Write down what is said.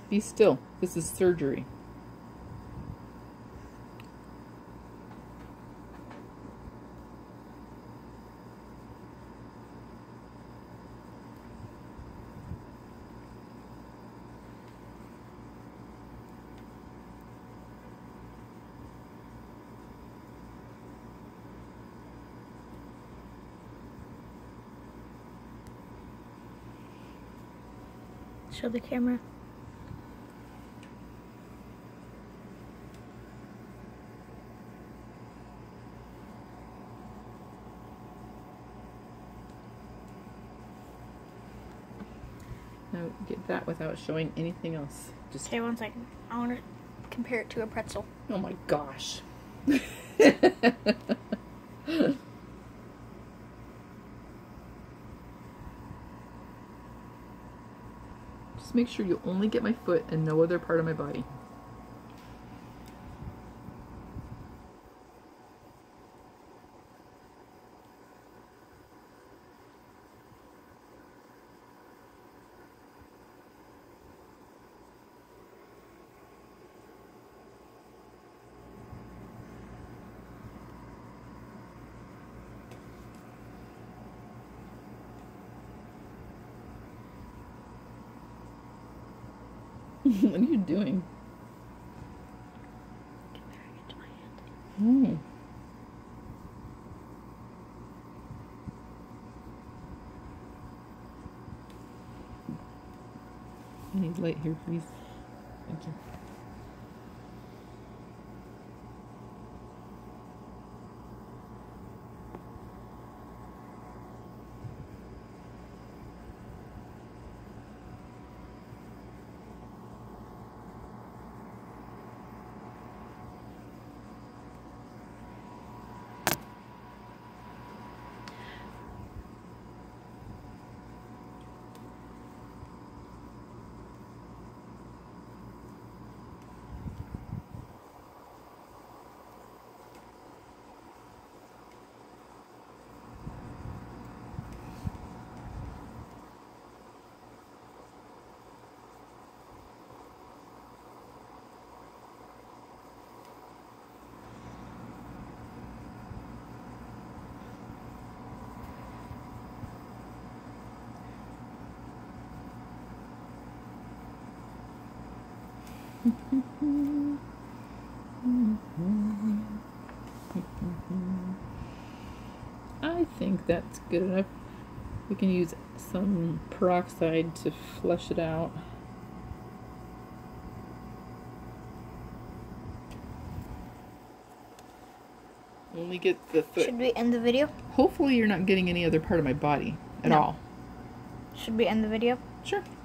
Be still. This is surgery. Show the camera. Now get that without showing anything else. Just Okay, 1 second. I want to compare it to a pretzel. oh my gosh. Just make sure you only get my foot and no other part of my body. What are you doing? Comparing it to my hand. Mm. I need light here, please. Thank you. I think that's good enough. We can use some peroxide to flush it out. Only get the foot. Should we end the video? Hopefully you're not getting any other part of my body at all. Should we end the video? Sure.